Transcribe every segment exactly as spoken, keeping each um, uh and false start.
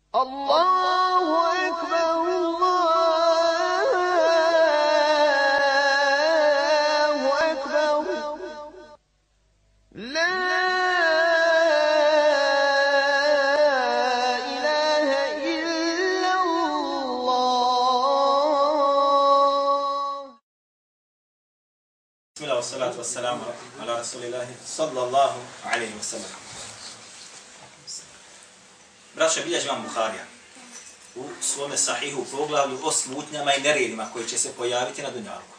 Allahu ekber, Allahu ekber, la ilahe illallah. Bismillah, wassalatu wassalamu ala rasulillahi sallallahu alaihi wasallam. Braća, bilježi vam Buharija u svome sahihu poglavlju o smutnjama i neredima koji će se pojaviti na dunjalku.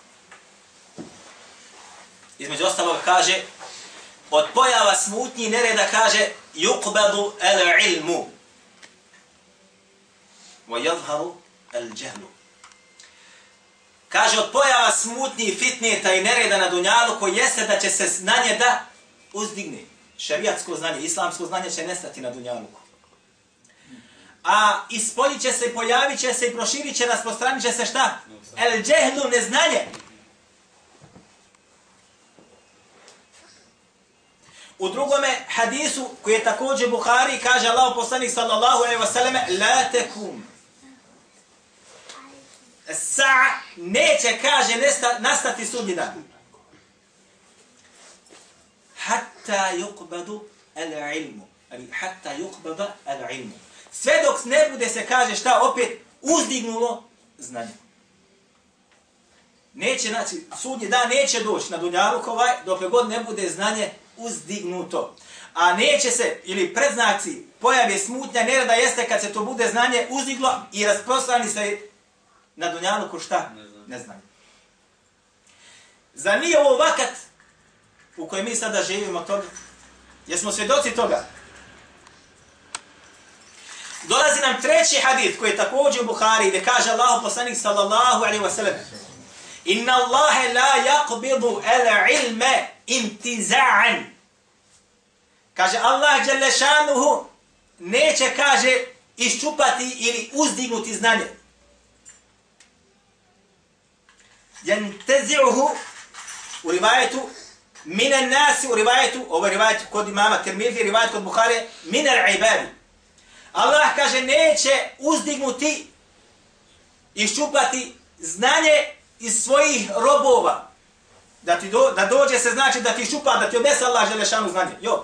Između ostalog kaže, od pojava smutnji i nereda kaže yuqbadu al-ilmu wa yadhharu al-jahlu. Kaže, od pojava smutnji, fitneta i nereda na dunjaluku jeste da će se znanje da uzdigne. Šerijatsko znanje, islamsko znanje će nestati na dunjaluku. A ispoljit će se, pojavit će se i proširit će, rasprostranit će se šta? El džehlu, neznanje. U drugome hadisu, koji je također Buhari, kaže Allah poslanik sallallahu alejhi ve selleme, la tekum. Sa'a neće, kaže, nesta, nastati sudnji dan. Hatta yuqbadu al-ilmu. Ali hatta yuqbada al-ilmu. Sve dok ne bude se, kaže, šta opet uzdignulo znanje. Neće, znači, sudnji dan neće doći na dunjaluk ovaj, dok god ne bude znanje uzdignuto. A neće se, ili predznaci pojave smutnja, nereda jeste kad se to bude znanje uzdiglo i rasprostrani se na dunjaluku šta? Ne znam. Zar nije ovo vakat u kojem mi sada živimo toga? Jesmo svjedoci toga? Dolazi nam treći hadith koji je također u Buhari gdje kaže Allahu poslanik sallallahu alejhi ve sellem: Inna Allahe la yaqbidu al-ilma intiza'an. Kaže Allah dželle šanuhu neće, kaže, iščupati ili uzdignuti znanje. Yantazi'uhu u rivajetu minan nasi, u rivajetu, ovo je rivajet kod imama Tirmidhi, rivajet kod Buhari, minal ibadi. Allah, kaže, neće uzdignuti i iščupati znanje iz svojih robova. Da ti do, da dođe se, znači da ti iščupa, da ti odnese Allah želešanu znanje. Jo.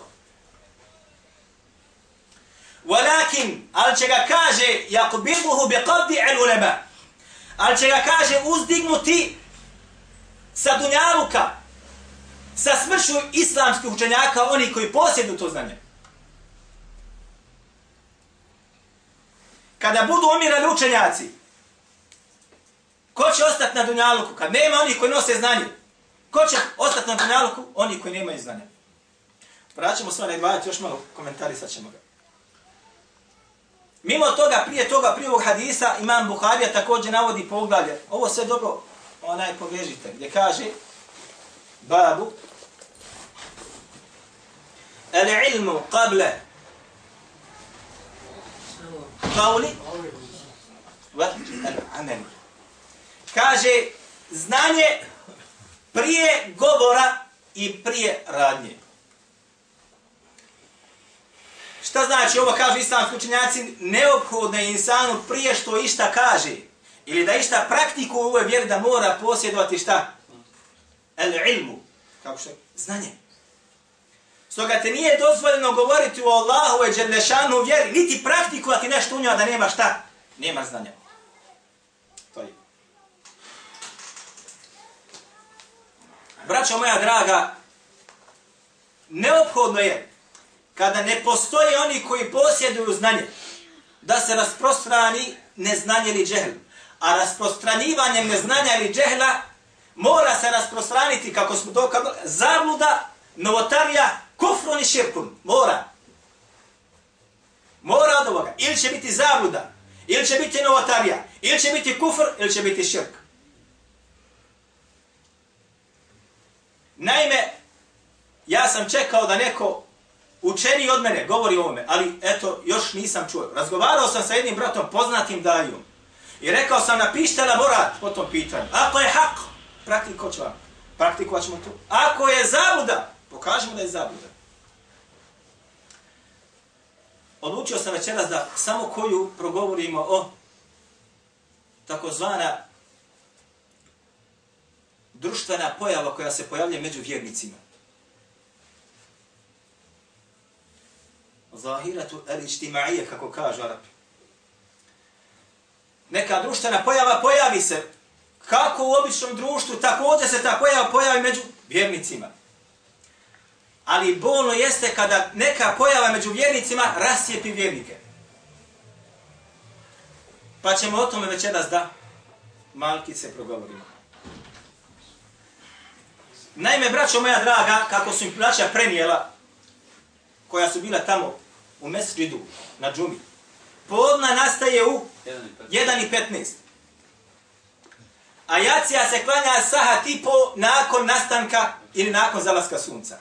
Walakin, ali će ga, kaže, yakubiduhu biqabdi al-ulema. Ali će ga, kaže, uzdignuti sa dunjaluka, sa smrću islamskih učenjaka, oni koji posjeduju to znanje. Kada budu umirali učenjaci, ko će ostati na dunjaluku? Kad nema onih koji nose znanje, ko će ostati na dunjaluku? Oni koji nemaju znanja. Vraćamo se na rivajet, još malo komentarisat ćemo ga. Mimo toga, prije toga, prije ovog hadisa, imam Buharija također navodi poglavlje. Ovo sve dobro, onaj povežite, gdje kaže babu al-ilmu qabla qawli wa al-amali. Kaže, znanje prije govora i prije radnje. Šta znači ovo? Kažu islamski učenjaci, neophodno je insanu prije što išta kaže ili da išta praktikuje u ovoj vjeri da mora posjedovati šta? El-ilmu. Kako što? Znanje. Stoga te nije dozvoljeno govoriti o Allahu i Đelešanu vjeri, niti praktikovati nešto u njoj, da nema šta? Nema znanja. To je. Braćo moja draga, neophodno je kada ne postoje oni koji posjeduju znanje, da se rasprostrani neznanje ili džehl. A rasprostranjivanjem neznanja ili džehla mora se rasprostraniti, kako smo dokazali, zabluda, novotarija, kufrun i širkun. Mora. Mora od ovoga. Ili će biti zabluda, ili će biti novotarija, ili će biti kufr, ili će biti širk. Naime, ja sam čekao da neko učeniji od mene govori o ovome, ali eto, još nisam čuo. Razgovarao sam sa jednim bratom, poznatim dajom. I rekao sam, napišite elaborat po tom pitanju. Ako je hak, praktikovat ću vam. Praktikovat ćemo to. Ako je zabluda, pokažemo da je zabluda. odlučio sam večeras da samo koju progovorimo o takozvana društvena pojava koja se pojavlja među vjernicima. Zahiratu al-ijtima'iyya, kako kažu Arapi. Neka društvena pojava pojavi se kako u običnom društvu, također se ta pojava pojavi među vjernicima. Ali bolno jeste kada neka pojava među vjernicima rascijepi vjernike. Pa ćemo o tome večeras da malkice progovorimo. Naime, braćo moja draga, kako su im braća prenijela, koja su bila tamo u mesdžidu na džumi, podna nastaje u jedan i petnaest. A jacija se klanja sahat i po nakon nastanka ili nakon zalaska sunca.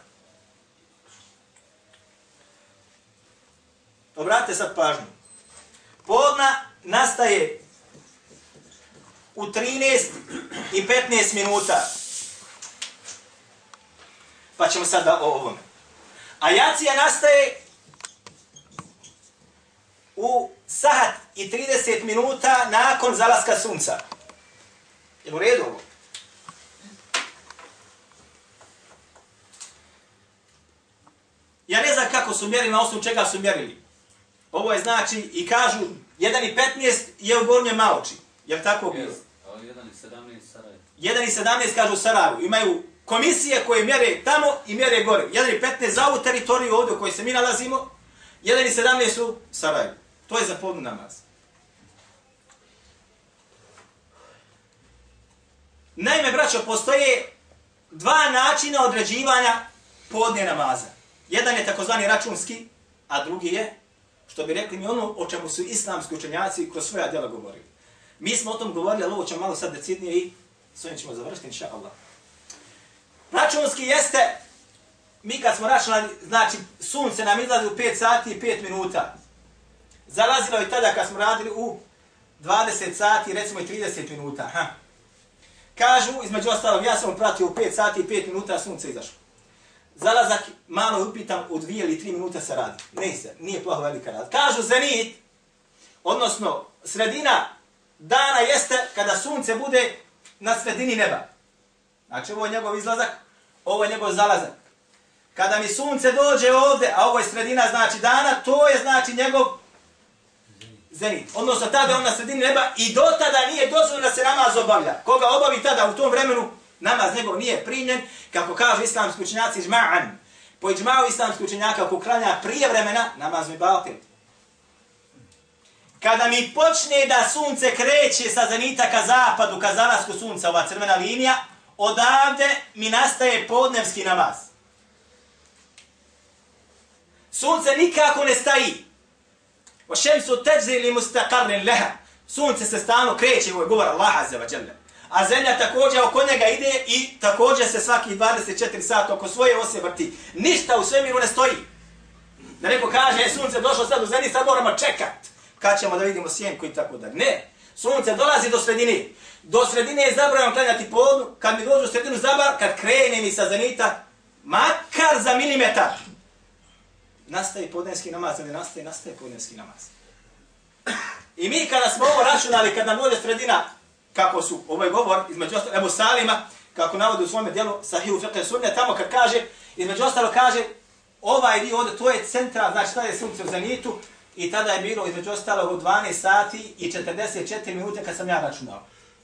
Obratite sad pažnju. Podna nastaje u trinaest i petnaest minuta. Pa ćemo sad da o ovome. A jacija nastaje u sahat i trideset minuta nakon zalaska sunca. Je u redu ovo? Ja ne znam kako su mjerili, na osnovu čega su mjerili. Ovo je znači, i kažu, jedan i petnaest je u Gornjoj Maoči. Je li tako bilo? jedan i sedamnaest Sarajevo. jedan i sedamnaest kažu u Sarajevu. Imaju komisije koje mjere tamo i mjere gore. jedan i petnaest za ovu teritoriju ovdje u kojoj se mi nalazimo, jedan i sedamnaest u Sarajevu. To je za podnu namaz. Naime, braćo, postoje dva načina određivanja podne namaza. Jedan je takozvani računski, a drugi je, što bi rekli mi, ono o čemu su islamski učenjaci kroz svoja djela govorili. Mi smo o tom govorili, ali ovo ćemo malo sad decidnije i s ovim ćemo završiti, inša Allah. Računski jeste, mi kad smo računali, znači sunce nam izlazi u pet sati i pet minuta. Zalazilo je tada kad smo radili u dvadeset sati, recimo i trideset minuta. Ha. Kažu, između ostalog, ja sam pratio u pet sati i pet minuta, sunce izašlo. Zalazak, malo upitam, u dvije ili tri minuta se radi. Ne se, nije plaho velika rad. Kažu zenit, odnosno sredina dana jeste kada sunce bude na sredini neba. Znači ovo je njegov izlazak, ovo je njegov zalazak. Kada mi sunce dođe ovdje, a ovo je sredina znači dana, to je znači njegov zenit. Odnosno tada je on na sredini neba i do tada nije dozvoljeno da se namaz obavlja. Koga obavi tada u tom vremenu, namaz njegov nije primljen, kako kažu islamski učenjaci džma'an. Po džma'u islamski učenjaka, ako klanja prije vremena, namaz mi batil. Kada mi počne da sunce kreće sa zenita ka zapadu, ka zalasku sunca, ova crvena linija, odavde mi nastaje podnevski namaz. Sunce nikako ne staji. O šemsu teđzi li mustaqarrin leha. Sunce se stalno kreće, ovo je govor Allaha azza wa jalla. A zemlja također oko njega ide i također se svaki dvadeset četiri sata oko svoje ose vrti. Ništa u svemiru ne stoji. Da neko kaže, je sunce došlo sad u zenit, sad moramo čekat. Kad ćemo da vidimo sjenku i tako da. Ne. Sunce dolazi do sredine. Do sredine je zabranjeno klanjati podnu. Kad mi dođu u sredinu zabar, kad krene mi sa zenita, makar za milimetar, nastaje podnevski namaz, ne nastaje, nastaje podnevski namaz. I mi kada smo ovo računali, kad nam dođe sredina, kako su, ovaj govor, između ostalo, Ebu Salima, kako navodi u svome dijelu, Sahihu Fiqh Sunne, tamo kad kaže, između ostalo kaže, ovaj dio ovdje, to je centra, znači tada je sunce u zenitu, i tada je bilo između ostalog u dvanaest sati i četrdeset četiri minute kad sam ja računao.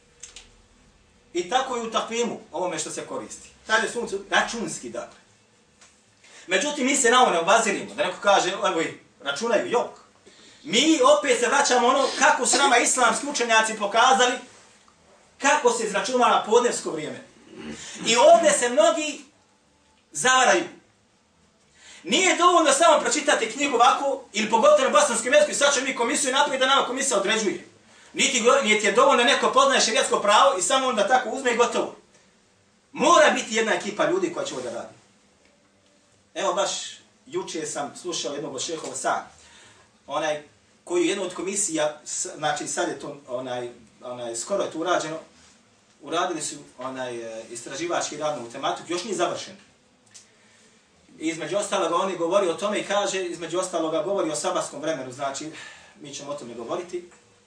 I tako i u takvimu, ovome što se koristi. Tada je sunce računski, dakle. Međutim, mi se na ovo ne obazirimo, da neko kaže, evo i računaju, jok. Mi opet se vraćamo ono kako su nama islamski učenjaci pokazali kako se izračunava podnevsko vrijeme. I ovdje se mnogi zavaraju. Nije dovoljno samo pročitati knjigu ovako, ili pogotovo na bosanskom jeziku, i sad ćemo mi komisiju napraviti da nama komisija određuje. Niti, niti je dovoljno neko poznaje šerijatsko pravo i samo onda tako uzme i gotovo. Mora biti jedna ekipa ljudi koja će ovo da radi. Evo baš juče sam slušao jednog od šehova Sa, onaj koji je jednu od komisija, znači sad je to onaj, onaj, skoro je to urađeno, uradili su onaj istraživački rad na tematiku, još nije završen. I između ostaloga oni govori o tome i kaže, između ostaloga govori o sabatskom vremenu, znači mi ćemo o tome govoriti.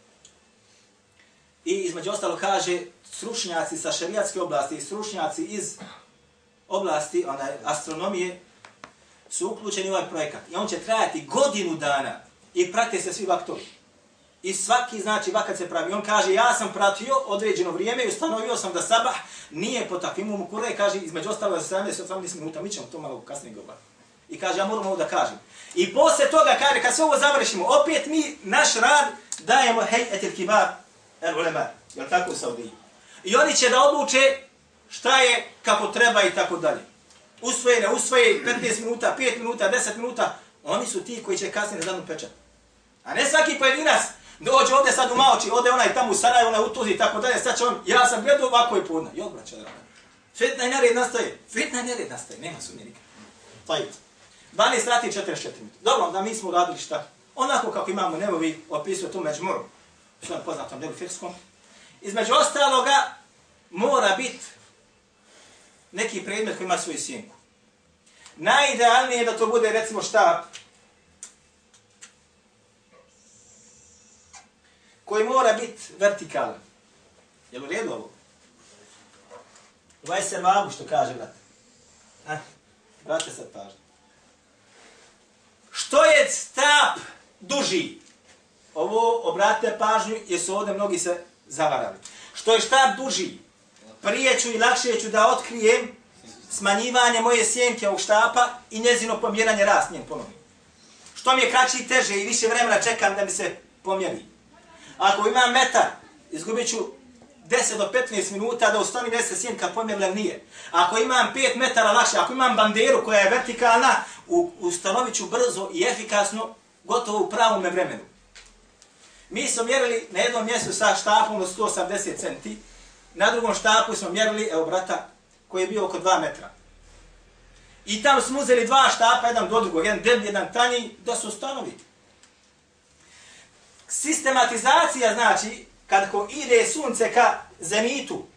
I između ostalo kaže, stručnjaci sa šerijatske oblasti i stručnjaci iz oblasti onaj, astronomije su uključeni u ovaj projekat. I on će trajati godinu dana i prate se svi vaktovi. I svaki, znači, vakat se pravi. On kaže, ja sam pratio određeno vrijeme i ustanovio sam da sabah nije po takvim umukure i kaže, između ostalo za sedamdeset do osamdeset minuta, mi ćemo to malo kasnije govoriti. I kaže, ja moram ovo da kažem. I posle toga kaže, kad se ovo završimo, opet mi naš rad dajemo hej etil kibar el ulema. Jel tako u Saudiji? I oni će da odluče šta je, kako treba i tako dalje. Usvoje, ne usvoje, petnaest minuta, pet minuta, deset minuta, oni su ti koji će kasnije na zadnu pečat. A ne svaki pojedinac dođe ovdje sad u Maoči, ode onaj tamo u Sarajevo, onaj u Tuzli i tako dalje, sad će on, ja sam gledao ovako je podne. Jok, braća, draga. Fitna i nered nastaje. Fitna i nered nastaje, nema sumnje nikad. Tajit. dvanaest sati i četrdeset četiri minuta. Dobro, da mi smo radili šta? Onako kako imamo Nevovi opisuje tu Međmuru, što je poznatom delu fikskom. Između ostaloga mora biti neki predmet koji ima svoju sjenku. Najidealnije je da to bude recimo štap koji mora biti vertikalan. Jel u redu ovo? Vaj se magu što kaže, brat. Ha? Brate sad pažnje. Što je štap duži? Ovo, obratite pažnju, jer su ovdje mnogi se zavarali. Što je štap duži? Prije ću i lakše ću da otkrijem smanjivanje moje sjenke ovog štapa i njezino pomjeranje rast njen ponovno. Što mi je kraći i teže i više vremena čekam da mi se pomjeri. Ako imam metar, izgubit ću deset do petnaest minuta da ustanim da se sjenka pomjerila nije. Ako imam pet metara lakše, ako imam banderu koja je vertikalna, ustanovit ću brzo i efikasno gotovo u pravom vremenu. Mi smo mjerili na jednom mjestu sa štapom od sto osamdeset centi, na drugom štapu smo mjerili, evo brata, koji je bio oko dva metra. I tamo smo uzeli dva štapa, jedan do drugog, jedan deblji, jedan tanji, da se ustanovi. Sistematizacija znači, kad ide sunce ka zenitu,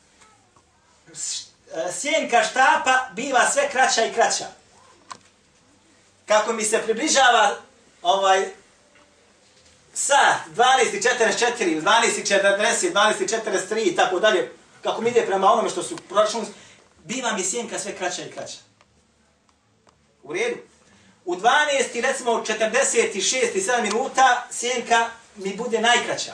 sjenka štapa biva sve kraća i kraća. Kako mi se približava ovaj sat dvanaest i četrdeset četiri, dvanaest i četrdeset, dvanaest i četrdeset tri i tako dalje, kako mi ide prema onome što su proračunski, biva mi sjenka sve kraća i kraća. U redu. U dvanaest i recimo četrdeset šest i sedam minuta sjenka mi bude najkraća.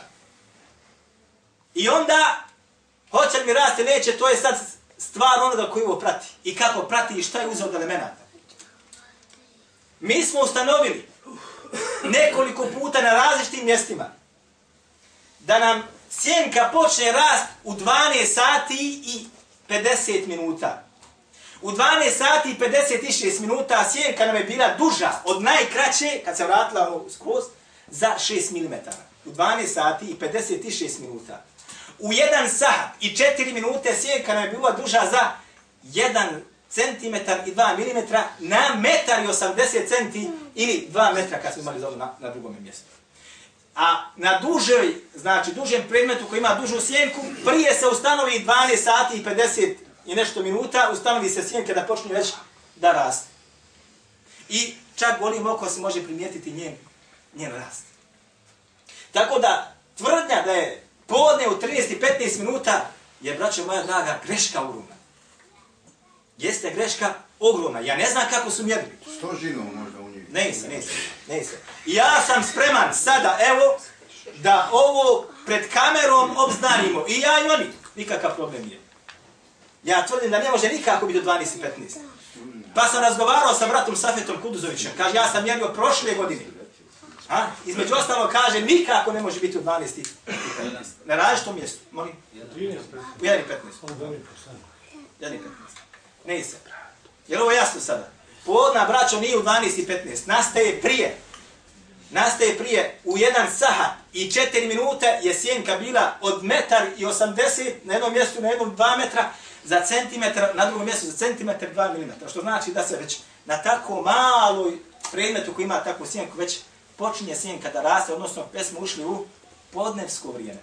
I onda, hoće li mi rasti, neće, to je sad stvar onoga koji ovo prati. I kako prati i šta je uzeo od elemenata. Mi smo ustanovili nekoliko puta na različitim mjestima da nam sjenka počne rast u dvanaest sati i pedeset minuta. U dvanaest sati i pedeset šest minuta sjenka nam je bila duža od najkraće, kad se vratila skroz, za šest milimetara. U dvanaest sati i pedeset šest minuta. U jedan sat i četiri minute sjenka nam je bila duža za jedan centimetar i dva milimetra na metar i osamdeset centi ili dva metra kad smo imali za ovo na, na drugom mjestu. A na dužoj, znači dužem predmetu koji ima dužu sjenku, prije se ustanovi dvanaest sati i pedeset i nešto minuta, ustanovi se sjenka da počne već da raste. I čak golim oko se može primijetiti njen, njen rast. Tako da tvrdnja da je podne u trinaest i petnaest minuta je, braćo moja draga, greška ogromna. Jeste greška ogromna. Ja ne znam kako su mjerili. Sto žinom možda u njih. Ne se, ne se, ne se. Ja sam spreman sada, evo, da ovo pred kamerom obznanimo. I ja i oni. Nikakav problem je. Ja tvrdim da ne može nikako biti do dvanaest i petnaest. Pa sam razgovarao sa bratom Safetom Kuduzovićem. Kaže, ja sam mjerio prošle godine. A? Između ostalo kaže, nikako ne može biti u dvanaest i petnaest. Na različitom mjestu. Molim? U jedan i petnaest. jedan i petnaest. Ne se. Je li ovo jasno sada? Podna, braćo, nije u dvanaest i petnaest. Nastaje prije. Nastaje prije. U jedan sahat i četiri minute je sjenka bila od metar i osamdeset na jednom mjestu, na jednom dva metra, za centimetar, na drugom mjestu za centimetar dva milimetra. Što znači da se već na tako maloj predmetu koji ima takvu sjenku već počinje sjenka da raste, odnosno već smo ušli u podnevsko vrijeme.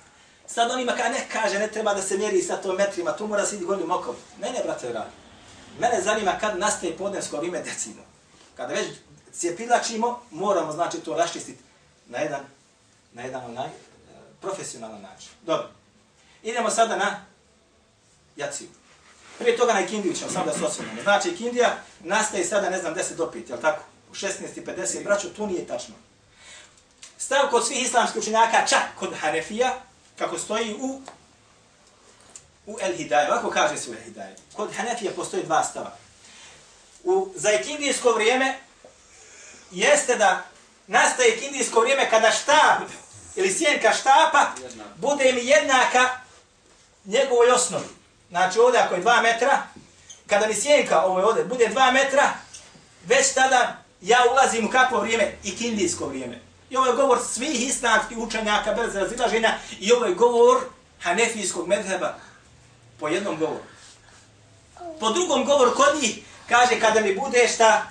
Sad onima ka ne kaže, ne treba da se mjeri sa to metrima, tu mora se idi golim okom. Ne, ne, brate, radi. Mene zanima kad nastaje podnevsko vrijeme decimo. Kada već cjepilačimo, moramo znači to raščistiti na jedan, na jedan onaj profesionalan način. Dobro. Idemo sada na jaciju. Prije toga na ikindiju ćemo samo da se osvrnemo. Znači ikindija nastaje sada, ne znam, deset do pet, jel tako? U šesnaest i pedeset, braćo, tu nije tačno. Stav kod svih islamskih učenjaka, čak kod Hanefija, kako stoji u u El Hidaje, ovako kaže se u El Hidaje. Kod Hanefija postoji dva stava. U, za ikindijsko vrijeme jeste da nastaje ikindijsko vrijeme kada štap ili sjenka štapa bude mi jednaka njegovoj osnovi. Znači ovdje ako je dva metra, kada mi sjenka ovo ovdje bude dva metra, već tada ja ulazim u kakvo vrijeme? Ikindijsko vrijeme. I ovo je govor svih islamskih učenjaka bez razilaženja i ovo je govor hanefijskog medheba po jednom govoru. Po drugom govoru kod njih kaže kada mi bude šta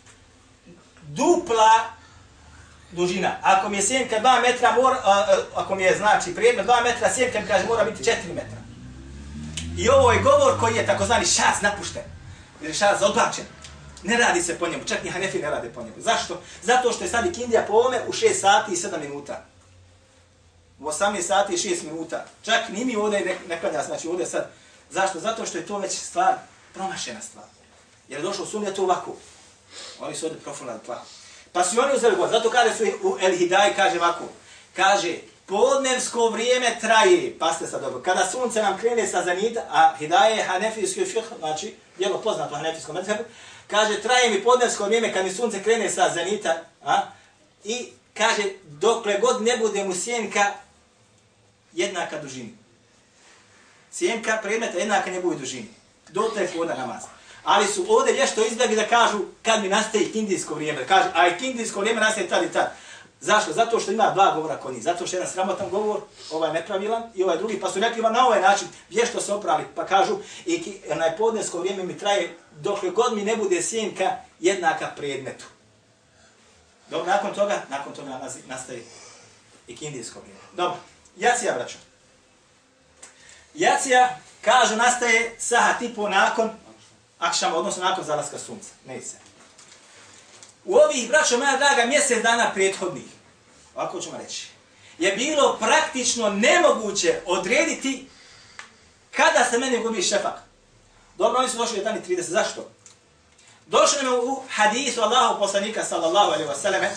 dupla dužina. Ako mi je sjenka dva metra, mora, a, a, ako mi je znači predmet dva metra, sjenka mi kaže mora biti četiri metra. I ovo je govor koji je takozvani šaz napušten. Ili šaz odbačen. Ne radi se po njemu, čak ni Hanefi ne rade po njemu. Zašto? Zato što je sad ikindija po ovome u šest sati i sedam minuta. U osamnaest sati i šest minuta. Čak ni mi ovdje ne, ne klanja, znači ovdje sad. Zašto? Zato što je to već stvar, promašena stvar. Jer je došlo sunnet ovako. Oni su ovdje profilali tla. Pa su oni uzeli govor. Zato kaže su u El Hidaje, kaže ovako. Kaže, podnevsko vrijeme traje, pasite sad dobro, kada sunce nam krene sa zanita, a Hidaje je hanefijski fiqh, znači, djelo poznato u hanefijskom medhebu, kaže, traje mi podnevsko vrijeme kad mi sunce krene sa zanita, a, i kaže, dokle god ne bude mu sjenka jednaka dužini. Sjenka predmeta jednaka njegovoj dužini. Do te podna namaz. Ali su ovdje vješto izbjegli da kažu kad mi nastaje ikindijsko vrijeme. Kaže, a ikindijsko vrijeme nastaje tad i tad. Zašto? Zato što ima dva govora kod njih. Zato što je jedan sramotan govor, ovaj nepravilan i ovaj drugi. Pa su rekli na ovaj način vješto se oprali. Pa kažu, i onaj podnevsko vrijeme mi traje dokle god mi ne bude sjenka jednaka predmetu. Dobro, nakon toga, nakon toga nastaje ikindijsko vrijeme. Dobro, jacija braćo. Jacija, kažu, nastaje sahat i po nakon akšama, odnosno nakon zalaska sunca. Ne se. U ovih, braćo moja draga, mjesec dana prethodnih, ovako ćemo reći, je bilo praktično nemoguće odrediti kada se meni gubi šefak. Dobro, oni su došli jedan i trideset. Zašto? Došli nam u hadisu Allahu poslanika sallallahu alaihi wa sallam,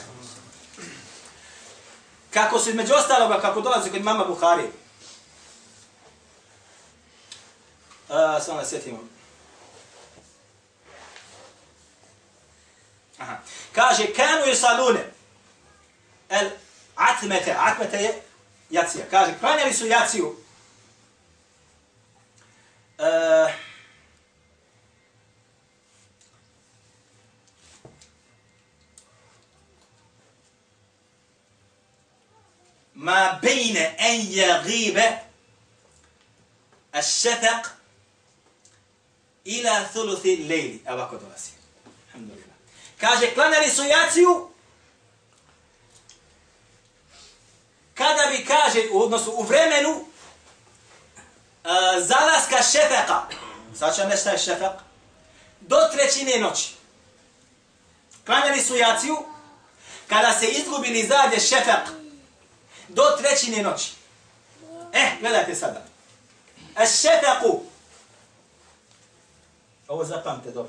kako su između ostaloga, kako dolazi kod imama Buhari. Uh, samo da sjetimo. Aha. Kaže, kanu yusalune el atmete, atmete je jacija. Kaže, klanjali su jaciju. Uh, ma bejne en jagibe الشفق ila thuluthi lejli. Ovako dolazi. Alhamdulillah. Kaže, klanjali su jaciju kada bi, kaže, u odnosu u vremenu uh, zalaska šefeka. Sad ćemo nešto je šefek. Do trećine noći. Klanjali su jaciju kada se izgubili zadnje šefek. Do trećine noći. Eh, gledajte sada. Eš-šefeku. Ovo zapamte dobro.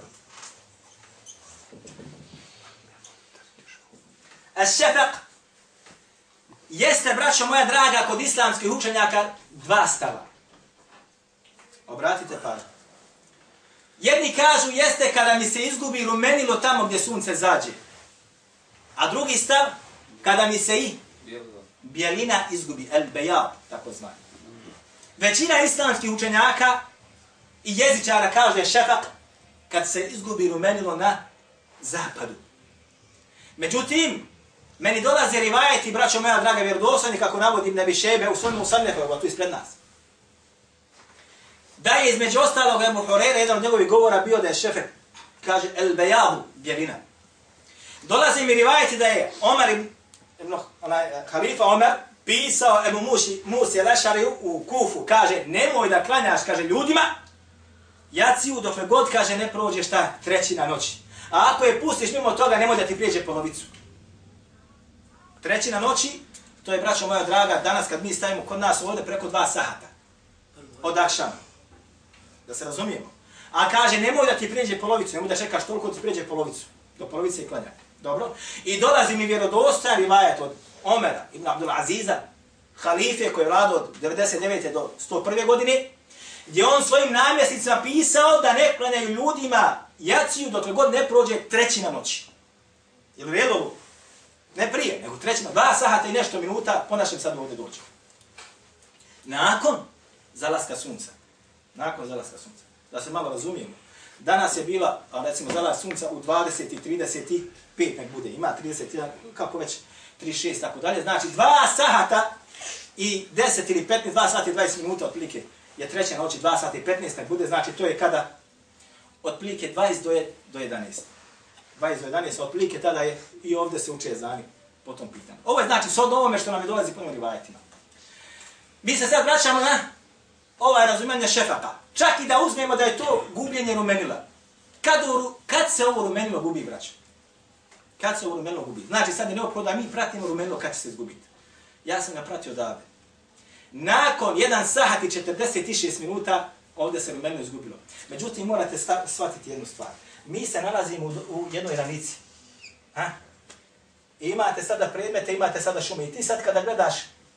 Eš-šefek jeste, braćo moja draga, kod islamskih učenjaka dva stava. Obratite pažnju. Jedni kažu jeste kada mi se izgubi rumenilo tamo gdje sunce zađe. A drugi stav, kada mi se i bijelina izgubi, el-bejab, tako zvani. Većina islamskih učenjaka i jezičara kaže da je šefak kad se izgubi rumenilo na zapadu. Međutim, meni dolaze rivajeti, braćo moja draga, vjerodostojni, kako navodim Nebi Šejbe u svojom Musannefu, evo tu ispred nas. Da je između ostalog Ebu Hureyre, jedan od njegovih govora bio da je šefek, kaže el-bejabu, bjelina. Dolaze mi rivajeti da je Omar ibn, onaj, halifa Omar, pisao Ebu Musi, Musi el-Ešariju u Kufu, kaže, nemoj da klanjaš, kaže, ljudima, jaciju dokle god, kaže, ne prođe šta? Trećina noći. A ako je pustiš mimo toga, nemoj da ti prijeđe polovicu. Trećina noći, to je, braćo moja draga, danas kad mi stavimo kod nas ovdje preko dva sahata. Od akšama. Da se razumijemo. A kaže, nemoj da ti prijeđe polovicu, nemoj da čekaš toliko da ti prijeđe polovicu. Do polovice i klanja. Dobro? I dolazi mi vjerodostojan rivajet od Omera ibn Abdul Aziza, halife koji je vladao od devedeset devete do sto prve godine, gdje on svojim namjesnicima pisao da ne klanjaju ljudima jaciju dokle god ne prođe trećina noći. Jel redovo? Ne prije, nego trećina, dva sahata i nešto minuta, po našem sad ovdje dođe. Nakon zalaska sunca. Nakon zalaska sunca. Da se malo razumijemo. Danas je bila, recimo, zalaz sunca u dvadeset i trideset pet nek bude. Ima trideset jedan, kako već, trideset šest, tako dalje. Znači, dva sahata i deset ili petnaest, dva sata i dvadeset minuta otprilike je treća noći, dva sata i petnaest nek bude. Znači, to je kada otprilike dvadeset do jedanaest. dvadeset do jedanaest, otprilike tada je i ovdje se uče ezani po tom pitanju. Ovo je znači s od ovome što nam je dolazi po novim rivajetima. Mi se sad vraćamo na ovaj razumijanje šefaka. Čak i da uzmemo da je to gubljenje rumenila. Kad, u, kad se ovo rumenilo gubi, braćo? Kad se ovo rumenilo gubi? Znači sad je neophodno da mi pratimo rumenilo kad će se izgubiti. Ja sam ga pratio odavde. Nakon jedan sahat i četrdeset šest minuta ovdje se rumenilo izgubilo. Međutim, morate shvatiti jednu stvar. Mi se nalazimo u, u jednoj ranici. Ha? I imate sada predmete, imate sada šume. I ti sad kada gledaš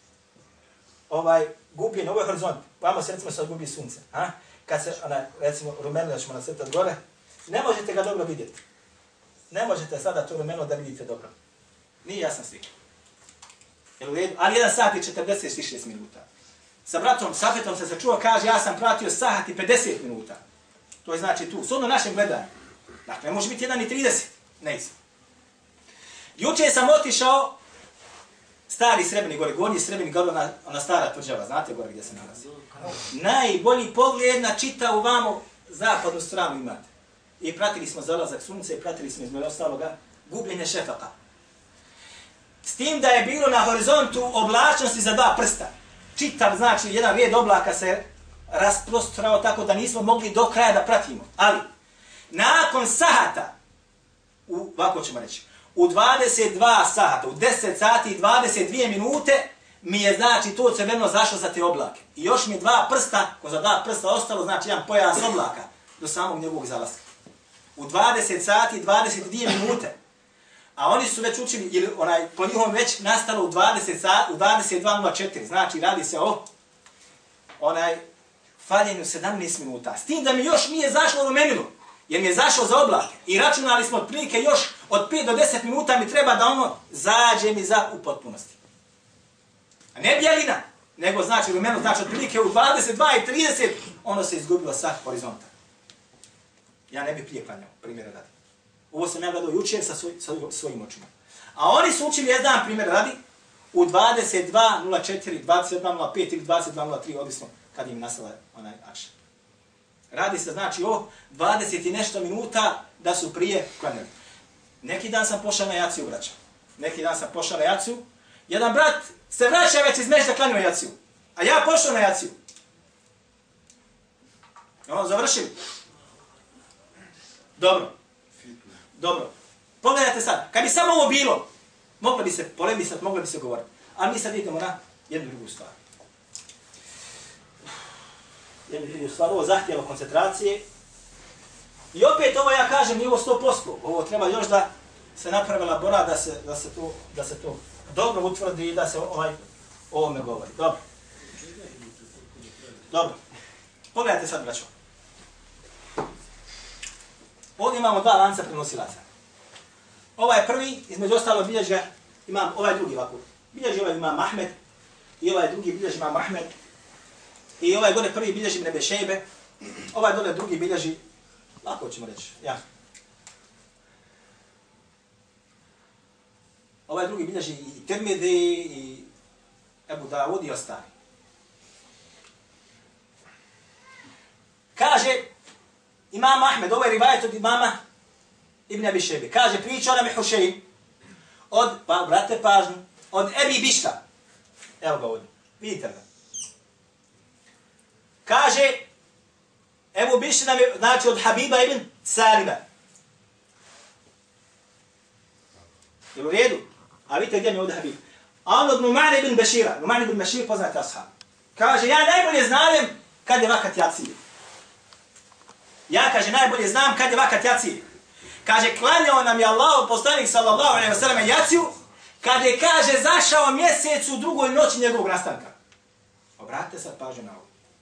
ovaj gubljenje, ovaj horizont, vamo se recimo sad gubi sunce. Ha? Kad se, ona, recimo, rumenilo ćemo nasrtati gore, ne možete ga dobro vidjeti. Ne možete sada to rumenilo da vidite dobro. Nije jasna slika. Jel u redu? Ali jedan sat i četrdeset šest minuta. Sa bratom Safetom se začuo, kaže, ja sam pratio sat i pedeset minuta. To je znači tu, shodno našem gledanju. Dakle, može biti jedan i trideset. Ne izim. Juče sam otišao stari Srebrni gore, gornji Srebrni gore, ona, ona stara tvrđava, znate gore gdje se nalazi. Najbolji pogled na čitavu vamo zapadnu stranu imate. I pratili smo zalazak sunce i pratili smo između ostaloga gubljenje šefaka. S tim da je bilo na horizontu oblačnosti za dva prsta. Čitav, znači, jedan red oblaka se rasprostrao tako da nismo mogli do kraja da pratimo. Ali, nakon sahata, u, ovako ćemo reći, u dvadeset dva sahata, u deset sati i dvadeset dvije minute, mi je, znači, to crveno zašlo za te oblake. I još mi je dva prsta, ko za dva prsta ostalo, znači, jedan pojas oblaka do samog njegovog zalaska. U dvadeset sati i dvadeset dvije minute. A oni su već učili, ili onaj, po njihovom već nastalo u dvadeset sati, u dvadeset dva nula četiri. Znači, radi se o onaj faljenju sedamnaest minuta. S tim da mi još nije zašlo rumenilo, jer mi je zašlo za oblake. I računali smo otprilike još od pet do deset minuta mi treba da ono zađe mi za u potpunosti. A ne bijelina, nego znači rumenilo, znači otprilike u dvadeset dva i trideset ono se izgubilo sa horizonta. Ja ne bih prije klanjao, primjera radi. Ovo sam ja gledao jučer sa, svoj, sa svojim očima. A oni su učili jedan primjer radi u dvadeset dva nula četiri, dvadeset dva nula pet ili dvadeset dva nula tri, odnosno kad im nastala onaj akšan. Radi se znači o dvadeset i nešto minuta da su prije klanjali. Neki dan sam pošao na jaciju, braća. Neki dan sam pošao na jaciju. Jedan brat se vraća već iz mešta klanjao jaciju. A ja pošao na jaciju. Ono, završili. Dobro. Dobro. Pogledajte sad. Kad bi samo ovo bilo, moglo bi se polemisati, moglo bi se govoriti. A mi sad idemo na jednu drugu stvar. Jednu drugu stvar. Ovo zahtjeva koncentracije. I opet ovo ja kažem, nije ovo sto posto. Ovo treba još da se napravi elaborat, da se, da se, to, da se to dobro utvrdi i da se ovaj, o ovome govori. Dobro. Dobro. Pogledajte sad, braćo. Ovdje imamo dva lanca prenosilaca. Ovaj prvi, između ostalo bilježi imam ovaj drugi ovako. Bilježi ovaj imam Ahmed i ovaj drugi bilježi imam Ahmed. I ovaj dole prvi bilježi Ibn Abi Šejbe. Ovaj dole drugi bilježi, lako ćemo reći, ja. Ovaj drugi bilježi i Tirmidhi i Ebu Davud i ostali. Kaže Imam Ahmed, ovo je rivajet od imama Ibn Abi Šejbe. Kaže, pričao nam je Hušejn od, pa brate pažnju, od Ebi Bišta. Evo ga ovdje, vidite ga. Kaže, Ebu Bišr nam je, znači, od Habiba ibn Salima. Je u redu? A vidite gdje mi je ovdje Habib. A on od Numan ibn Bešira. Numan ibn Bešir poznate ashab. Kaže, ja najbolje znam kad je vakat jacije. Ja, kaže, najbolje znam kad je vakat jacije. Kaže, klanjao nam je Allah, poslanik sallallahu alejhi ve sellem jaciju, kad je, kaže, zašao mjesec u drugoj noći njegovog nastanka. Obratite sad pažnju na ovo.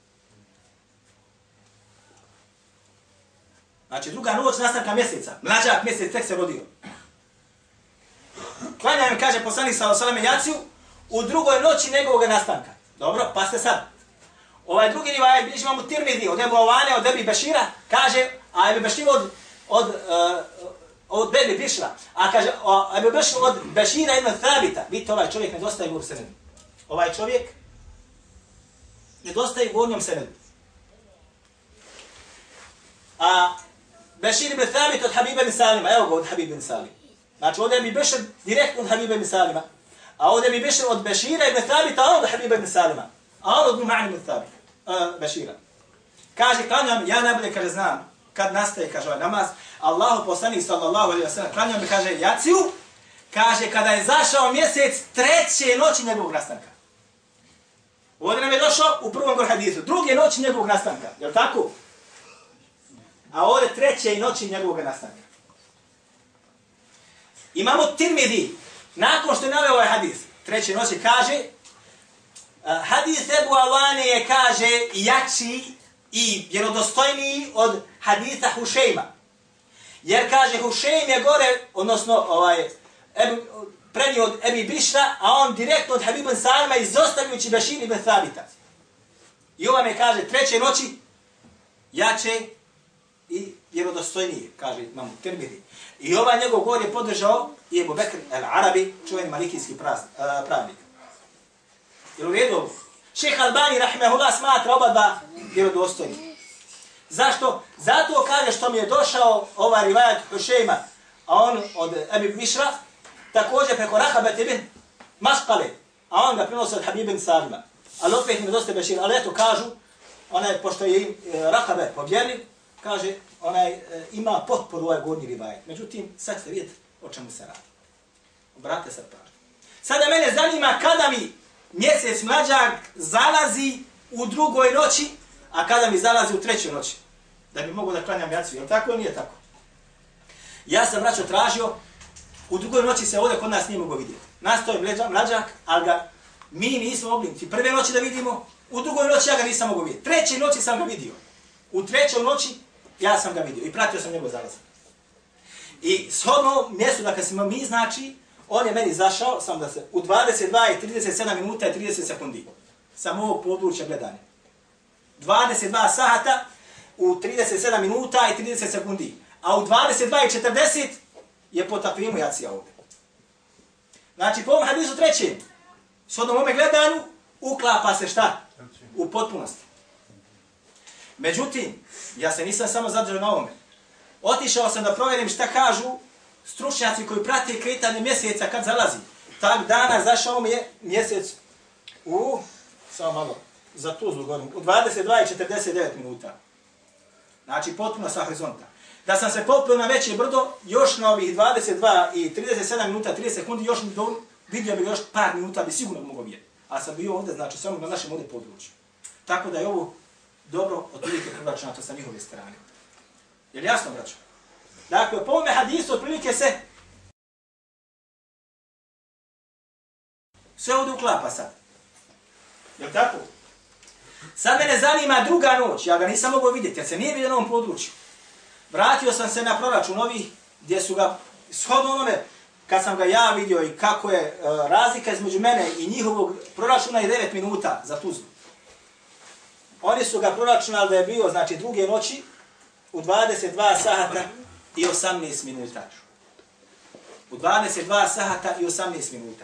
Znači, druga noć nastanka mjeseca. Mlađak mjesec tek se rodio. Klanjao nam, kaže, poslanik sallallahu alejhi ve sellem jaciju u drugoj noći njegovog nastanka. Dobro, pa ste sad. Ovaj drugi rivaj, bilježi imamo Tirmidhi, od Ebu Ovane, od Ebi Bešira, kaže, a Ebi Bešir od, od, uh, od Ebi Bišra, a kaže, Ebi Bešir od Bešira ibn Thabita. Vidite, ovaj čovjek nedostaje u senedu. Ovaj čovjek nedostaje u gornjom senedu. A Bešir ibn Thabit od Habiba ibn Salima, evo ga od Habiba ibn Salima. Znači, ovdje Ebi Bešir direktno od Habiba ibn Salima, a ovdje Ebi Bešir od Bešira ibn Thabita, a on od Habiba ibn Salima. A on od Numan ibn Thabita. Uh, Bešira. Kaže, klanjam, ja najbolje, kaže, znam, kad nastaje, kaže, ovaj namaz, Allahu poslanik, sallallahu alejhi ve sellem, klanjam mi, kaže, jaciju, kaže, kada je zašao mjesec treće noći njegovog nastanka. Ovdje nam je došao u prvom gor hadisu, druge noći njegovog nastanka, je li tako? A ovdje treće noći njegovog nastanka. Imamo Tirmidhi, nakon što je naveo ovaj hadis, treće noći kaže, Uh, hadis Ebu Avane je, kaže, jači i vjerodostojniji od hadisa Hušejma. Jer, kaže, Hušejm je gore, odnosno, ovaj, Ebu, prednji od Ebi Bišra, a on direktno od Habiba ibn Salima izostavljujući Bešir ibn Thabita. I ova me, kaže, treće noći jače i vjerodostojnije, kaže, imamo Tirmidhi. I ovaj njegov govor je podržao i Ebu Bekr el-Arabi, čuveni malikijski uh, pravnik. Jel u redu? Šejh Albani, rahimehullah, smatra oba dva vjerodostojni. Zašto? Zato kaže što mi je došao ovaj rivajat Hušejma, a on od Ebi Bišra, također preko Rahabet ibn Maškale, a on ga prinosi od Habiba ibn Salima. Ali opet mi dosta Bešir, ali eto kažu, onaj, pošto je e, Rahabet povjerljiv, kaže, onaj e, ima potporu ovaj gornji rivajat. Međutim, sad ste vidjeti o čemu se radi. Obratite sad pažnju. Sada mene zanima kada mi mjesec mlađak zalazi u drugoj noći, a kada mi zalazi u trećoj noći. Da bi mogu da klanjam jaciju. Je li tako ili nije tako? Ja sam, braćo, tražio, u drugoj noći se ovdje kod nas nije mogo vidjeti. Nastao je mlađak, ali ga mi nismo mogli niti prve noći da vidimo, u drugoj noći ja ga nisam mogo vidjeti. Treće noći sam ga vidio. U trećoj noći ja sam ga vidio i pratio sam njegov zalazak. I shodno mjestu da kad smo mi, znači, on je meni zašao, sam da se, u dvadeset dva i trideset sedam minuta i trideset sekundi. Sam ovog područja gledanja. dvadeset dva sata u trideset sedam minuta i trideset sekundi. A u dvadeset dva i četrdeset je po takvimu jacija ovdje. Znači, po ovom hadisu trećem, s odnom ome gledanju, uklapa se šta? U potpunosti. Međutim, ja se nisam samo zadržao na ovome. Otišao sam da provjerim šta kažu stručnjaci koji prate kretanje mjeseca kad zalazi. Tak dana zašao mi je mjesec u, samo malo, za Tuzlu godinu, u dvadeset dva i četrdeset devet minuta. Znači, potpuno sa horizonta. Da sam se popio na veće brdo, još na ovih dvadeset dva i trideset sedam minuta, trideset sekundi, još do, vidio bi još par minuta, bi sigurno mogo vidjeti. A sam bio ovdje, znači, samo na našem ovdje području. Tako da je ovo dobro otprilike prvračunato sa njihove strane. Je li jasno, braćo? Dakle, po ovome hadisu otprilike se sve ovdje uklapa sad. Je li tako? Sad mene zanima druga noć, ja ga nisam mogao vidjeti, jer se nije vidio na ovom području. Vratio sam se na proračun ovih gdje su ga, shodno onome, kad sam ga ja vidio i kako je uh, razlika između mene i njihovog proračuna je devet minuta za Tuzlu. Oni su ga proračunali da je bio, znači, druge noći u dvadeset dva sata i osamnaest minuta. U dvadeset dva sata i osamnaest minuta.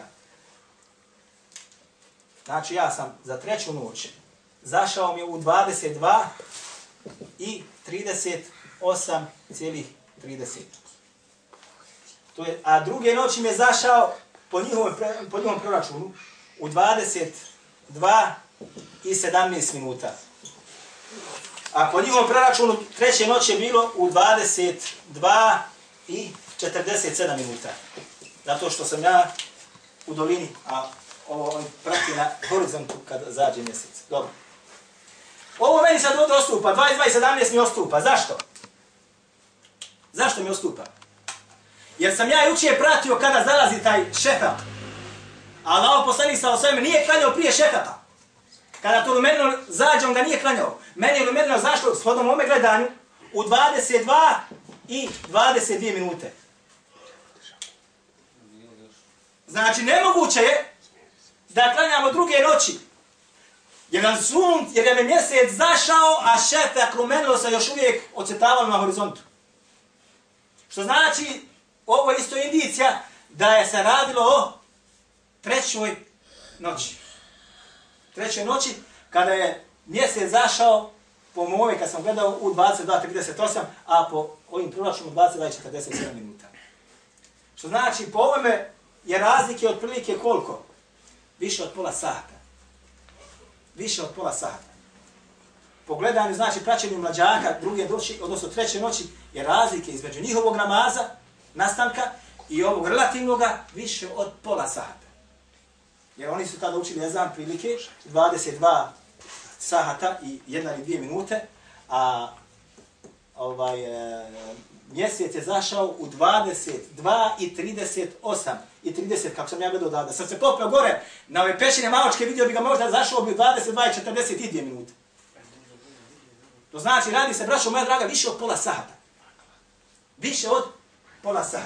Znači, ja sam za treću noć zašao mi je u dvadeset dva i trideset osam zarez trideset. To je, a druge noći mi je zašao po njihovom, po njihovom proračunu u dvadeset dva i sedamnaest minuta. A po njihovom preračunu treće noći je bilo u dvadeset dva i četrdeset sedam minuta. Zato što sam ja u dolini, a ovo on prati na horizontu kad zađe mjesec. Dobro. Ovo meni sad ovdje ostupa, dvadeset dva i sedamnaest mi ostupa. Zašto? Zašto mi ostupa? Jer sam ja jučer pratio kada zalazi taj šefak. A Allah poslanik sa osveme nije klanjao prije šefaka. Kada to lumenilo zađe, on ga nije klanjao. Meni je lumenilo zašto? S hodom ome gledanju u dvadeset dva i dvadeset dvije minute. Znači, nemoguće je da klanjamo druge noći. Jer nam sun, jer je mjesec zašao, a šefak lumenilo se još uvijek ocetavalo na horizontu. Što znači, ovo je isto indicija da je se radilo o trećoj noći. Trećoj noći, kada je mjesec zašao, po mojoj, kad sam gledao, u dvadeset dva trideset osam, a po ovim prolačima dvadeset dva četrdeset sedam minuta. Što znači, po ovome je razlike otprilike koliko? Više od pola sata. Više od pola sata. Po gledanju, znači, praćenju mlađaka, druge noći, odnosno treće noći, je razlike između njihovog namaza, nastanka, i ovog relativnoga više od pola sata. Jer oni su tada učili ezan prilike dvadeset dva sata i jedna ili dvije minute, a ovaj, e, mjesec je zašao u dvadeset dva i trideset osam i trideset, kako sam ja gledao da, da sam se popeo gore na ove pećine maločke, vidio bi ga možda zašao bi u dvadeset dva i četrdeset dvije minute. To znači, radi se, braćo moja draga, više od pola sata. Više od pola sata.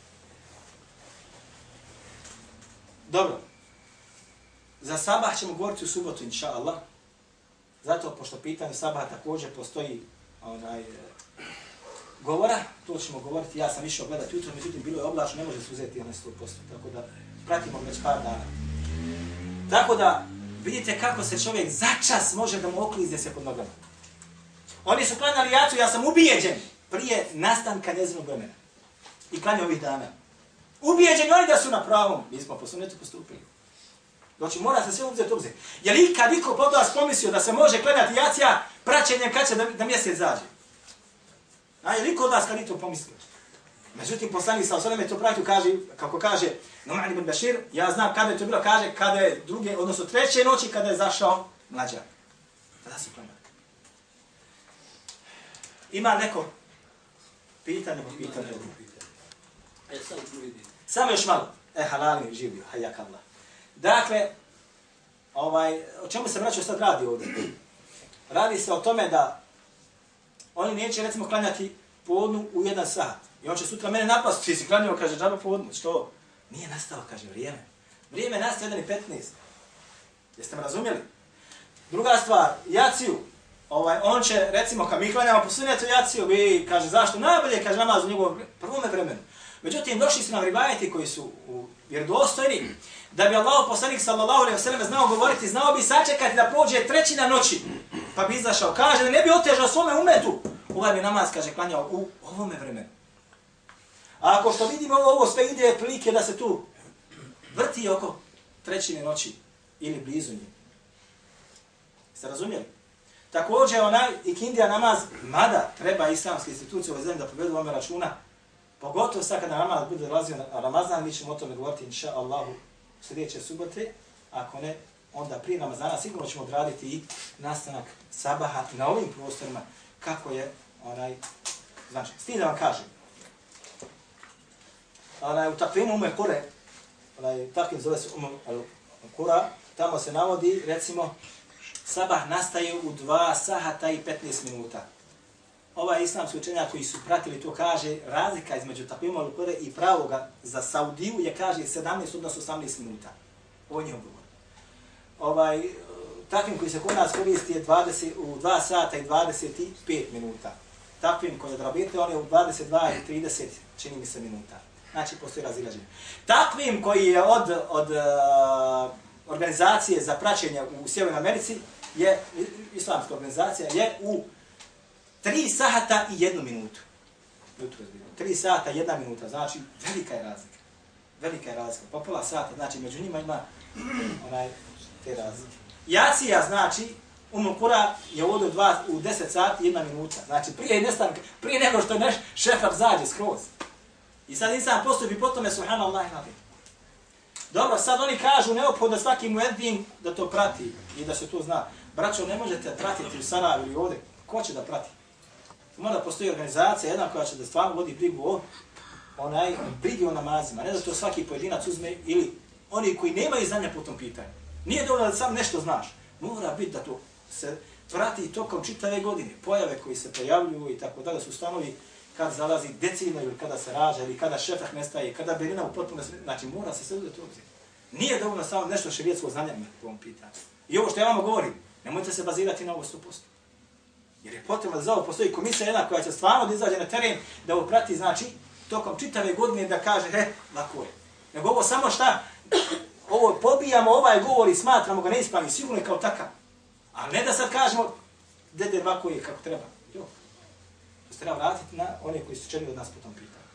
Dobro. Za sabah ćemo govoriti u subotu, inša Allah. Zato, pošto pitanje sabaha također postoji onaj, govora, to ćemo govoriti. Ja sam išao gledati jutro, međutim, bilo je oblačno, ne može se uzeti na sto posto. Tako da pratimo već par dana. Tako da, vidite kako se čovjek začas može da mu oklizne se pod nogama. Oni su klanjali jacu, ja sam ubijeđen prije nastanka njezinog vremena. I klanja ovih dana. Ubijeđeni oni da su na pravom. Mi smo po sunnetu postupili. Znači, mora se sve uzeti obzir. Je li ikad iko pod vas pomislio da se može klanjati jacija praćenjem kad će da, da mjesec zađe? A je li iko od vas kad i to pomislio? Međutim, poslanik sa osvrame to pratio, kaže, kako kaže Nu'man ibn Bešir, ja znam kada je to bilo, kaže, kada je druge, odnosno treće noći, kada je zašao mlađak. Tada su klanjali. Ima neko pitanje, pitanje. E, sad ću vidjeti. Samo još malo. E, halali živio, hajak Allah. Dakle, ovaj, o čemu se vraćao sad radi ovdje? Radi se o tome da oni neće, recimo, klanjati podnu u jedan sat. I on će sutra mene napast, ti si klanjao, kaže, džaba podnu. Što? Nije nastao, kaže, vrijeme. Vrijeme je nastao jedan i petnaest. Jeste me razumjeli? Druga stvar, jaciju. Ovaj, on će, recimo, kad mi klanjamo po sunnetu jaciju, vi, kaže, zašto? Najbolje, kaže, namaz u njegovom prvome vremenu. Međutim, došli su nam rivajeti koji su u vjerodostojni, da bi Allah poslanik sallallahu alejhi ve sellem znao govoriti, znao bi sačekati da prođe trećina noći, pa bi izašao. Kaže da ne bi otežao svome umetu. Ovaj bi namaz, kaže, klanjao u ovome vremenu. A ako što vidimo, ovo sve ide prilike da se tu vrti oko trećine noći ili blizu nje. Ste razumjeli? Također onaj ikindija namaz, mada treba islamske institucije ove zemlje da povedu ome računa, pogotovo sad kada namaz bude dolazio na Ramazan, mi ćemo o tome govoriti, inša Allahu, sljedeće subote. Ako ne, onda prije Ramazana sigurno ćemo odraditi i nastanak sabaha na ovim prostorima, kako je onaj, znači, s tim da vam kažem. Onaj, u takvimu ume kure, onaj, takvim zove se ume kura, tamo se navodi, recimo, sabah nastaje u dva sahata i petnaest minuta. Ovaj islamski učenjak koji su pratili to kaže, razlika između takvima al-Kure i pravoga za Saudiju je, kaže, sedamnaest odnosno osamnaest minuta. Ovo je njihov govor. Ovaj, takvim koji se kod nas koristi je dvadeset, u dva sata i dvadeset pet minuta. Takvim koji odrabite, on je u dvadeset dva i trideset, čini mi se, minuta. Znači, postoji razilaženje. Takvim koji je od, od uh, organizacije za praćenje u Sjevernoj Americi, je, islamska organizacija, je u tri sata i jednu minutu. Tri sata i jedna minuta, znači velika je razlika. Velika je razlika. Po pola sata, znači među njima ima onaj, te razlike. Jacija znači Umu Kura je ovdje dva, u deset sati jedna minuta. Znači prije, nestanka, prije nego što neš šefar zađe skroz. I sad insan postupi po tome, subhanallah, nabi. Dobro, sad oni kažu neophodno svaki mueddin da to prati i da se to zna. Braćo, ne možete pratiti u Sarajevu ili ovdje. Ko će da prati? Mora postoji organizacija, jedna koja će da stvarno vodi brigu o onaj brigi o namazima. Ne da to svaki pojedinac uzme ili oni koji nemaju znanja po tom pitanju. Nije dovoljno da sam nešto znaš. Mora biti da to se prati tokom čitave godine. Pojave koji se pojavljuju i tako da su stanovi kad zalazi decidno ili kada se rađa ili kada šefah nestaje, kada berina u potpuno, znači mora se sve uzeti u obzir. Nije dovoljno samo nešto šerijetskog znanja po ovom pitanju. I ovo što ja vam govorim, nemojte se bazirati na ovo sto posto. Jer je potrebno da za ovo postoji komisija jedna koja će stvarno da izađe na teren, da ovo prati, znači, tokom čitave godine da kaže, he, lako je. Nego ovo samo šta, ovo pobijamo ovaj govor i smatramo ga neispravnim, sigurno je kao takav. Ali ne da sad kažemo, dede, lako je kako treba. Jo. To se treba vratiti na one koji su čeli od nas po tom pitanju.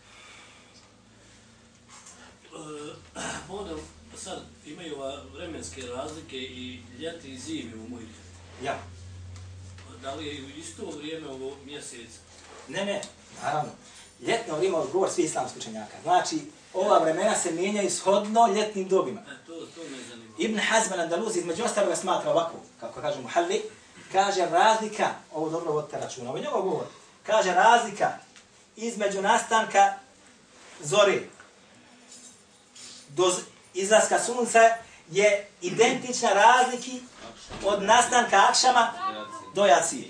Uh, onda sad imaju vremenske razlike i ljeti i zimi u Mujri. Ja. Da li je u isto vrijeme ovo mjesec? Ne, ne, naravno. Ljetno vrijeme odgovor svi islamski učenjaka. Znači, ova vremena se mijenjaju shodno ljetnim dobima. E, to, to me zanima. Ibn Hazm al-Andalusi između ostaloga smatra ovako, kako kaže Muhalli, kaže razlika, ovo dobro vodite računa, ovo je njegov govor, kaže razlika između nastanka zore do izlaska sunca je identična razliki od nastanka akšama do jacije.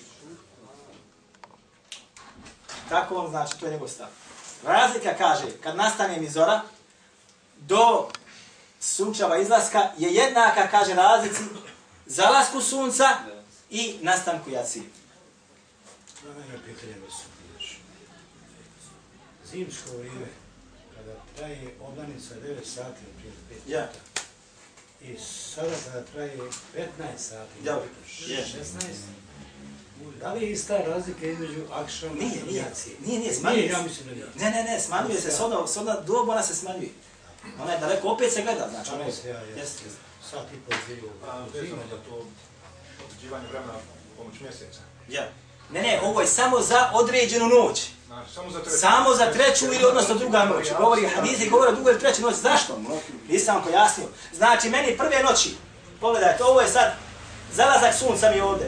Tako on znači, to je njegov stav. Razlika kaže, kad nastane mi zora, do sunčeva izlaska je jednaka, kaže razlici, zalasku sunca i nastanku jacije. Na mene pitanje da se piješ. Zimsko vrijeme, kada traje oblanica devet sati prije pet Ja. i sada kada traje petnaest sati, Ja. šesnaest, da li je ista razlika između akšama Nije, i nije, jacije? nije, nije, Nije, smanjuje ja se. mislim da nije. Ne, ne, ne, smanjuje se, sada, sada doba ona se smanjuje. Ona je daleko, opet se gleda, znači. ono je- Čane se ja, Jeste, jeste. jeste. Sat i pol dvije u A, vezano zime. za to određivanje vremena pomoć mjeseca. Ja. Ne, ne, ovo je samo za određenu noć. Znači, samo za treću. Samo za treću ili odnosno druga noć. Govori hadisi, govori o drugoj ili trećoj noći. Zašto? Nisam vam pojasnio. Znači, meni prve noći, pogledajte, ovo je sad zalazak sunca mi ovdje.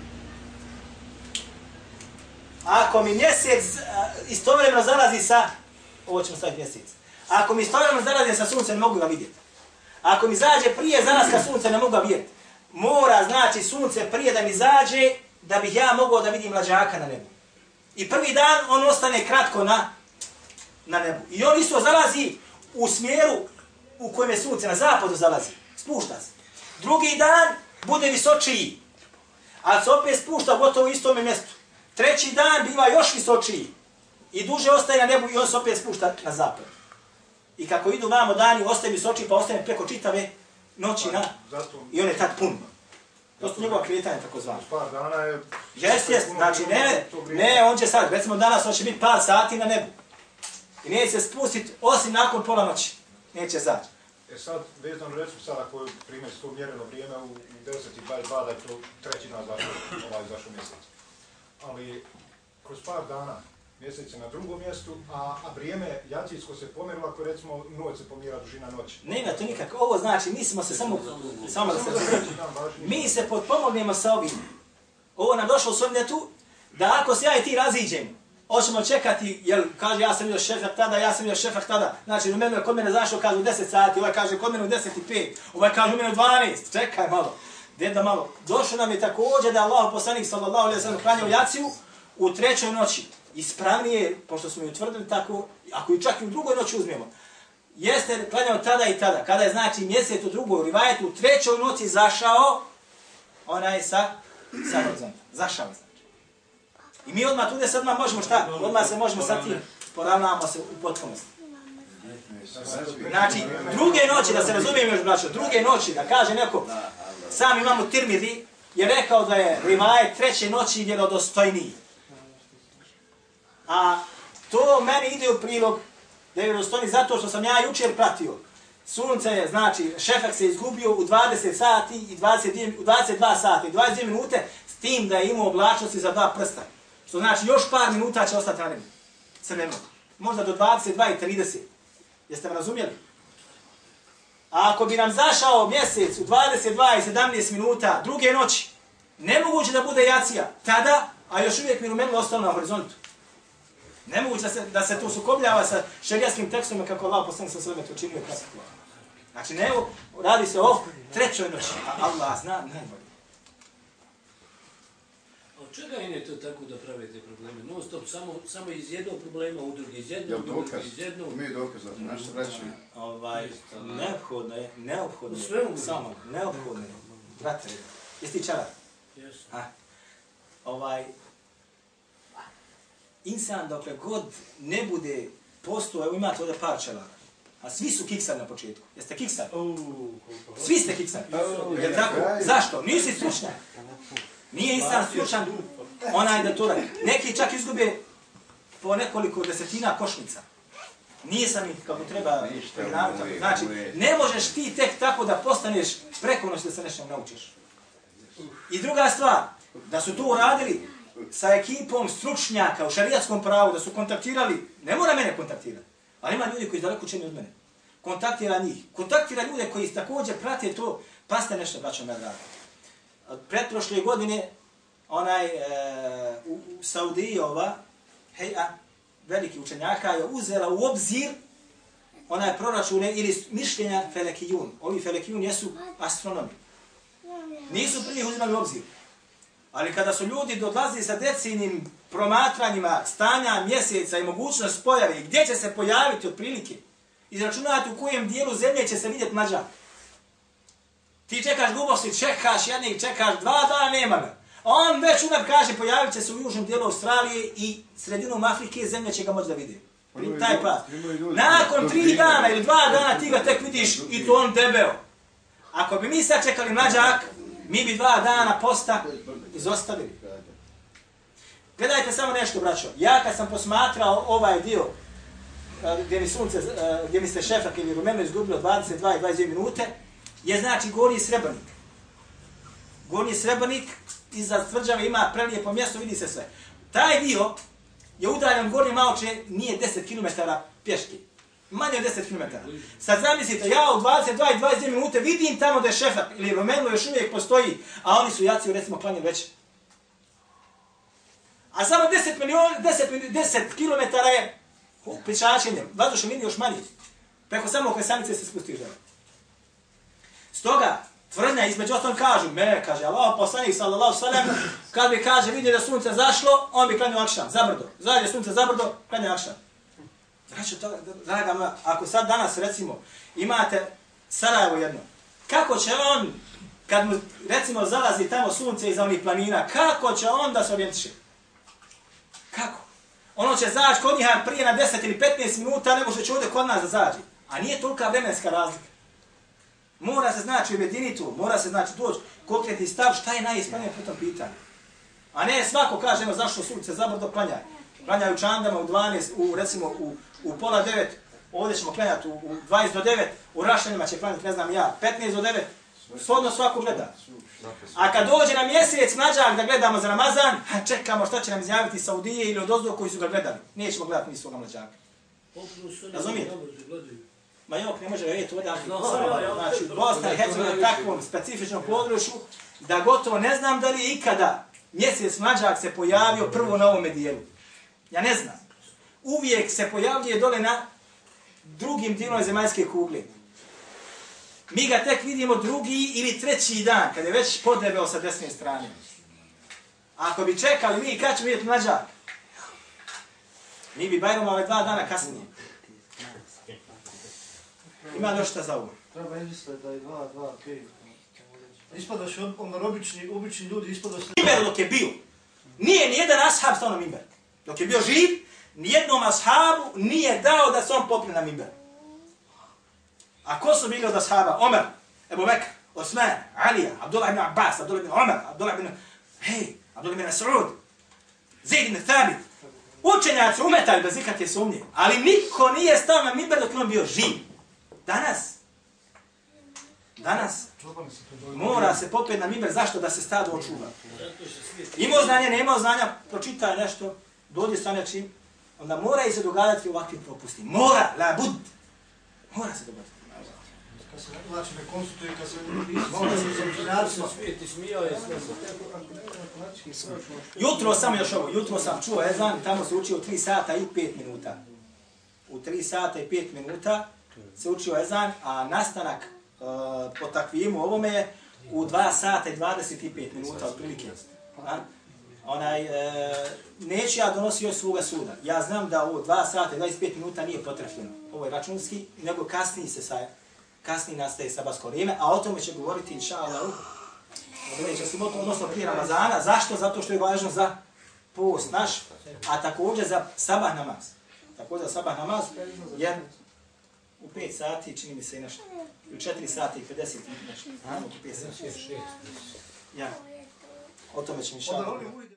Ako mi mjesec a, istovremeno zalazi sa, ovo ćemo staviti mjesec. Ako mi istovremeno zalazi sa sunca, ne mogu ga vidjeti. Ako mi zađe prije zalaska sunca, ne mogu ga vidjeti. Mora, znači, sunce prije da mi zađe, da bih ja mogao da vidim mlađaka na nebu. I prvi dan on ostane kratko na, na nebu. I on isto zalazi u smjeru u kojem je sunce, na zapadu zalazi. Spušta se. Drugi dan bude visočiji. Ali se opet spušta gotovo u istome mjestu. Treći dan biva još visočiji. I duže ostaje na nebu i on se opet spušta na zapad. I kako idu vamo dani, ostaje visočiji pa ostane preko čitave noći na... Zato, I on je tad pun. To su njegova kretanja tako zvano. par dana je... Jest, jest, znači ne, ne, on će sad, recimo danas on će biti par sati na nebu. I neće se spustiti osim nakon pola noći. Neće zaći. E sad, vezano recimo sad ako je primjer sto mjereno vrijeme u deset i dvadeset dva da je to treći dan zašao, ovaj zašao mjesec. Ali kroz par dana mjesec je na drugom mjestu, a, a vrijeme jacijsko se pomjerilo ako recimo noć se pomjera dužina noći. Nema to nikako. Ovo znači, mi smo se samo, samo da se Samo za treći dan važnije. mi se potpomognemo sa ovim. Ovo nam došlo u sunnetu, da ako se ja i ti raziđemo, hoćemo čekati, jel, kaže ja sam vidio šefak tada, ja sam vidio šefak tada. Znači, u mene, kod mene zašao, kaže u deset sati, ovaj kaže kod mene u deset i pet, ovaj kaže u mene u dvanaest, čekaj malo. Deda malo. Došlo nam je također da Allah poslanik sallallahu alejhi ve sellem klanjao jaciju u trećoj noći. Ispravnije, pošto smo i utvrdili tako, ako i čak i u drugoj noći uzmemo, jeste klanjao tada i tada, kada je znači mjesec u drugoj rivajetu u trećoj noći zašao, onaj sa, sa horizonta. Zašao znači. I mi odmah tu sad odmah možemo šta? Odmah se možemo sa tim poravnamo se u potpunosti. Znači, druge noći, da se razumijem još braćo, druge noći, da kaže neko, sam imamo Tirmidhi, je rekao da je rivajet treće noći vjerodostojniji. A to meni ide u prilog da je vjerodostojniji zato što sam ja jučer pratio sunce je, znači, šefak se izgubio u dvadeset sati i dvadeset dvije, u dvadeset dva sata i dvadeset dvije minute s tim da je imao oblačnosti za dva prsta. Što znači još par minuta će ostati na nebu. Crveno. Možda do dvadeset dva i trideset. Jeste me razumjeli? A ako bi nam zašao mjesec u dvadeset dva i sedamnaest minuta druge noći, nemoguće da bude jacija tada, a još uvijek mi rumenilo ostalo na horizontu. Nemoguće da se, da se to sukobljava sa šerijaskim tekstom kako Allah poslanik sa sveme to činio kasno. Znači, ne, radi se o trećoj noći, a Allah zna najbolje. A od čega im je to tako da pravite probleme? Non stop, samo, samo iz jednog problema u drugi, iz jednog Jel u dokaz? drugi, iz jednog... Mi dokaz, naš sreći. Ovaj, neophodno je, neophodno U je, svemu. samo, neophodno je. Brate, jesi ti čarar? Jesu. A, ovaj, insan dokle god ne bude posto, evo imate ovdje par čelara, a svi su kiksani na početku. Jeste kiksani? Svi ste kiksani. Jer tako? Zašto? Nisi stručnjak. Nije insan stručan onaj da to radi. Neki čak izgube po nekoliko desetina košnica. Nije sam ih kako treba pregledavati. Znači, ne možeš ti tek tako da postaneš preko noći da se nešto naučiš. I druga stvar, da su to uradili sa ekipom stručnjaka u šarijatskom pravu, da su kontaktirali, ne mora mene kontaktirati, ali ima ljudi koji daleko učeni od mene. Kontaktira njih. Kontaktira ljude koji također prate to, pa ste nešto, braćo me drago. Pretprošle godine, onaj, e, u, u Saudiji ova, heja, veliki učenjaka je uzela u obzir onaj proračune ili mišljenja felekijun. Ovi felekijun jesu astronomi. Nisu prije uzimali u obzir. Ali kada su ljudi dodlazili sa decijnim promatranjima stanja mjeseca i mogućnost pojave, gdje će se pojaviti otprilike, izračunati u kojem dijelu zemlje će se vidjeti mlađak. Ti čekaš glubosti, čekaš jednih, čekaš dva dana, nema ga. On već unap kaže, pojavit će se u južnom dijelu Australije i sredinom Afrike, zemlja će ga moći da vidi. Taj pas. Nakon tri dana ili dva dana ti ga tek vidiš i to on debeo. Ako bi mi sad čekali mlađak, mi bi dva dana posta izostavili. Gledajte samo nešto, braćo. Ja kad sam posmatrao ovaj dio gdje mi sunce, gdje mi se šefak ili rumeno izgubilo dvadeset dva i dvadeset dvije minute, je znači Gornji Srebrnik. Gornji Srebrnik iza tvrđave ima prelijepo mjesto, vidi se sve. Taj dio je udaljen Gornje Maoče, nije deset kilometara pješke. Manje od deset kilometara. Sad zamislite, ja u dvadeset dva i dvadeset dvije minute vidim tamo da je šefak ili rumeno još uvijek postoji, a oni su jaciju recimo klanjeni već. A samo deset miliona, deset, deset kilometara je pričačenje, vazdušno mini još manje. Preko samo klesanice se spusti žele. Stoga, tvrdnja između ostalog kažu, me, kaže Allah, poslanik sallallahu sallam, kad bi kaže vidio da sunce zašlo, on bi klanio akšam, zabrdo. Zađe sunce zabrdo, klanio akšam. Znači, draga moja, ako sad danas recimo imate Sarajevo jedno, kako će on, kad mu recimo zalazi tamo sunce iza onih planina, kako će on da se orijentiše? Kako? Ono će zaći kod njih prije na deset ili petnaest minuta, nego što će ovdje kod nas da zađi. A nije tolika vremenska razlika. Mora se znači ujediniti tu, mora se znači doći konkretni stav šta je najispravnije po tom pitanju. A ne svako kaže, evo zašto sunce zabrdo klanjaj. Klanjaju u čandama u dvanaest, u, recimo u, u pola devet, ovdje ćemo klanjati u, u dvadeset do devet, u Rašanima će klanjati, ne znam ja, petnaest do devet, shodno svako gleda. A kad dođe na mjesec mlađak da gledamo za Ramazan, čekamo šta će nam izjaviti Saudije ili od ozdo koji su ga gledali. Nećemo gledati ni svoga mlađaka. Razumijete? Ma jok, ne može ga vidjeti ovdje, znači Bosna i Hercegovina je takvom specifičnom području da gotovo ne znam da li je ikada mjesec mlađak se pojavio prvo na ovome dijelu. Ja ne znam. Uvijek se pojavljuje dole na drugim dijelom zemaljske kugle. Mi ga tek vidimo drugi ili treći dan, kad je već podebeo sa desne strane. Ako bi čekali mi kad ćemo vidjeti mlađak, mi bi bajramo ove dva dana kasnije. Ima još šta za ovo? Treba izmisliti da je dva, dva, pet. Ispadaš onda obični, obični ljudi, ispadaš... Mimber dok je bio, nije nijedan ashab stao na mimber. Dok je bio živ, nijednom ashabu nije dao da se on popne na mimber. A ko su bili od ashaba? Omer, Ebu Bekr, Osman, Alija, Abdullah ibn Abbas, Abdullah ibn Omer, Abdullah ibn... Hej, Abdullah ibn Saud, Zaid ibn Thabit. Učenjaci umetali bez ikakve sumnje, ali niko nije stao na mimber dok je on bio živ. Danas, Danas Čobani se to dođe. mora se popet na mimber, zašto? Da se stado očuva. Zato što svi... Imao znanje, nemao znanja, pročitaj nešto, dođe sa nečim, onda mora i se dogadati ovakvim propustima. Mora, la bud. Mora se dogadati. Kad se znači ne konsultuje, kad se mora se sa učenjacima. Svijet i smijao je sve. Jutro sam još ovo, jutro sam čuo ezan, tamo se učio tri sata i pet minuta. U tri sata i pet minuta se učio ezan, a nastanak uh, po takvimu ovome je u dva sata i dvadeset pet minuta otprilike. A? Onaj, e, neću ja donosio svoga suda. Ja znam da ovo dva sata i dvadeset pet minuta nije potrebno. Ovo je računski, nego kasnije se sa, kasnije nastaje sabatsko vrijeme, a o tome će govoriti inša Allah. Odreće se moto odnosno prije Ramazana. Zašto? Zato što je važno za post naš, a također za sabah namaz. Također za sabah namaz, jer u pet sati čini mi se i nešto. U četiri sati i pedeset nešto. A? U pet sati. Ja. O tome će inša Allah.